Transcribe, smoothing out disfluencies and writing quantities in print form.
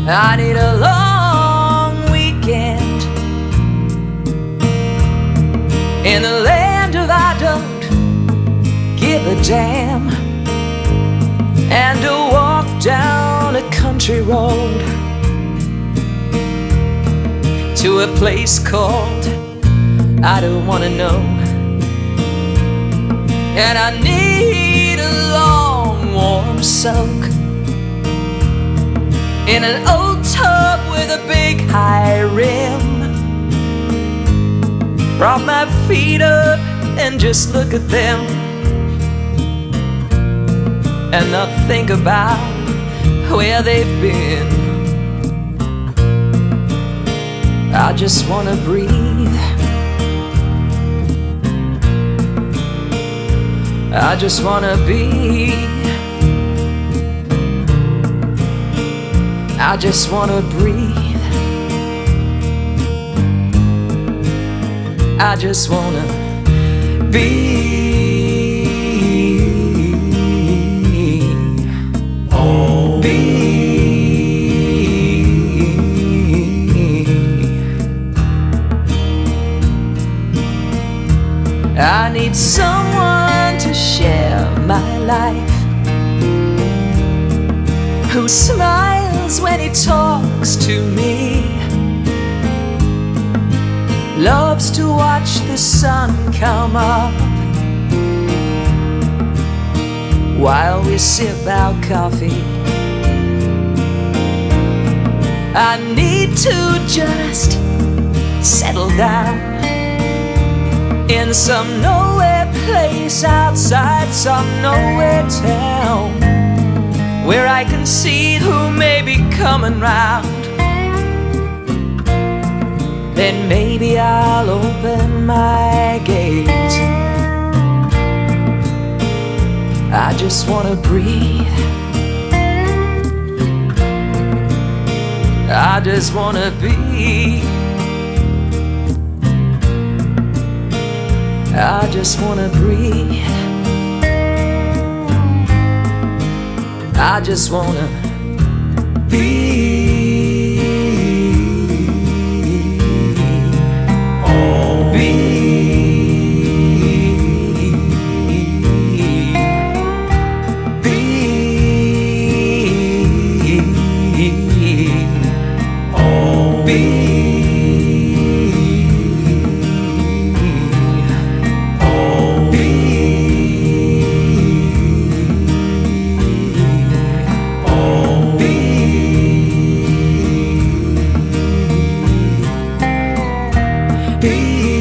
I need a long weekend in the land of I don't give a damn, and to walk down a country road to a place called I don't wanna know. And I need a long warm soak in an old tub with a big high rim. Prop my feet up and just look at them, and not think about where they've been. I just wanna breathe. I just wanna be. I just wanna breathe. I just wanna be. I need someone to share my life, who smiles when he talks to me, loves to watch the sun come up while we sip our coffee. I need to just settle down in some nowhere place outside some nowhere town, where I can see who may be coming round. Then maybe I'll open my gate. I just wanna breathe. I just wanna be. I just wanna breathe. I just wanna be. Be